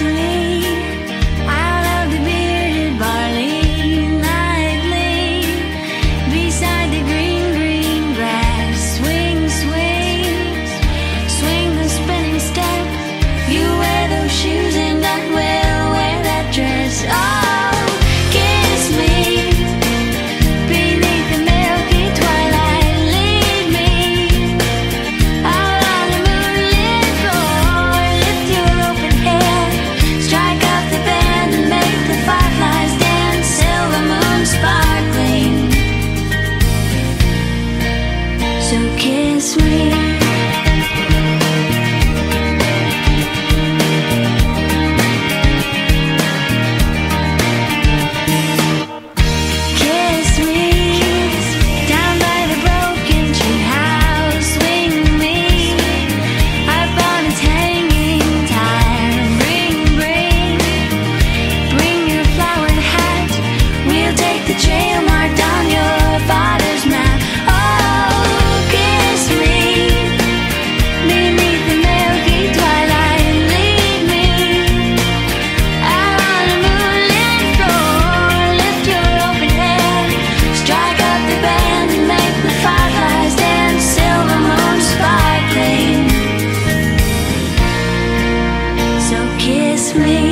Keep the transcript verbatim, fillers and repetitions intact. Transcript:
me out of the bearded barley nightly, beside the green, green grass. Swing, swing, swing the spinning step. You wear those shoes and I will wear that dress. Oh, kiss me beneath the milky twilight. Lead me out on the moonlit floor. Lift your open hair, strike up the band and make the fireflies dance. Silver moon sparkling, so kiss me. Kiss me down by the broken tree house. Swing me up on its hanging tire. Bring, bring, bring your flowered hat. We'll take the trail marked on your father's map. Oh, kiss me beneath the milky twilight. Lead me out on the moonlit floor. Lift your open hair, strike up the band and make the fireflies dance. Silver moon sparkling, so kiss me.